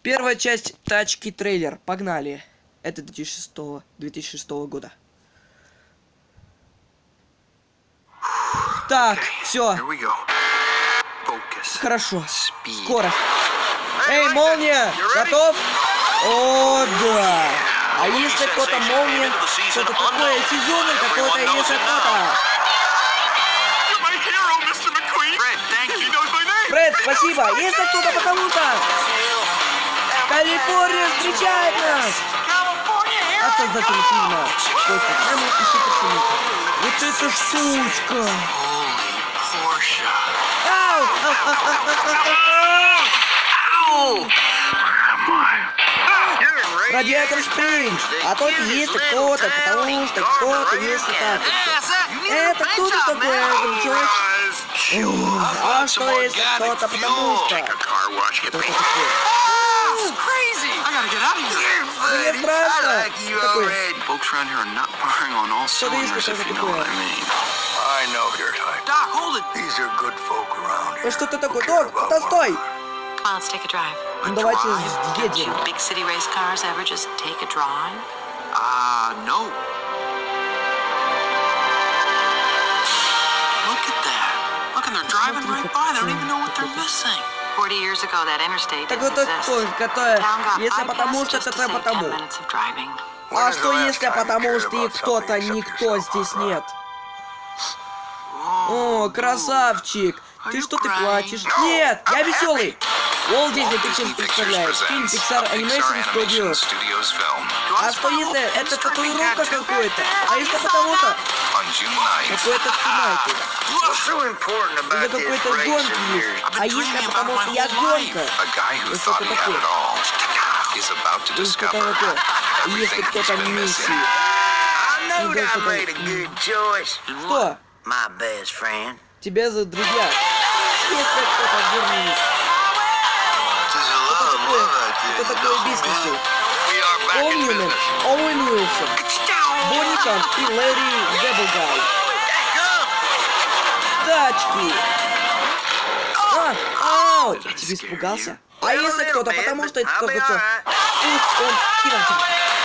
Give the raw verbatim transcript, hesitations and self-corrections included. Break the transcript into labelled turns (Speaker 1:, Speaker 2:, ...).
Speaker 1: Первая часть тачки трейлер. Погнали. Это две тысячи шестого, две тысячи шестого года. Так, все. Хорошо. Скорость. Эй, молния! Готов? О, да. А если кто-то молния, что-то такое сезонное какое-то, если кто-то. Фред, спасибо. Если кто-то, потому что Калифорния встречает нас. От создателя фильма. Просто прямо и суперсемейка. Вот эта штучка. Ау! Ау! Радиатор спринг. А тут если кто-то, потому что кто-то, если так. Это кто-то такой, Грачок? А что если кто-то, потому что? Кто-то такой. Мне страшно. Такой. Что-то есть что-то такое. Ну что ты такой? Док, постой! Ну давайте едем.
Speaker 2: Ah, no. Look at that. Look, and they're driving right by. They don't even know what they're missing.
Speaker 3: forty years ago, that interstate
Speaker 1: Так
Speaker 3: didn't
Speaker 1: вот
Speaker 3: exist.
Speaker 1: только то,
Speaker 3: Town got
Speaker 1: если
Speaker 3: bypassed
Speaker 1: потому что
Speaker 3: just to
Speaker 1: это
Speaker 3: save
Speaker 1: потому.
Speaker 3: ten minutes of driving.
Speaker 1: А что если потому что и кто-то, никто здесь нет? О, красавчик! Ты что, ты плачешь? Нет, я веселый! Уолт Дисней Pictures представляет фильм Pixar Animation Studios. А что если это татуировка какой-то? А если потому-то какой-то тунайки? Или какой-то гонки есть? А если потому что я гонка? И что-то такое? Или что-то такое? Если кто-то миссии. Что? Тебе за друзья. Если кто-то вернее. Что такое? Что такое бизнес? Пол Ньюман, Оуэн Уилсон, Бонни Кант и Лэри Дэблгай. Тачки. А, ау! Я тебе испугался? А если кто-то, потому что это только что. Пусть он...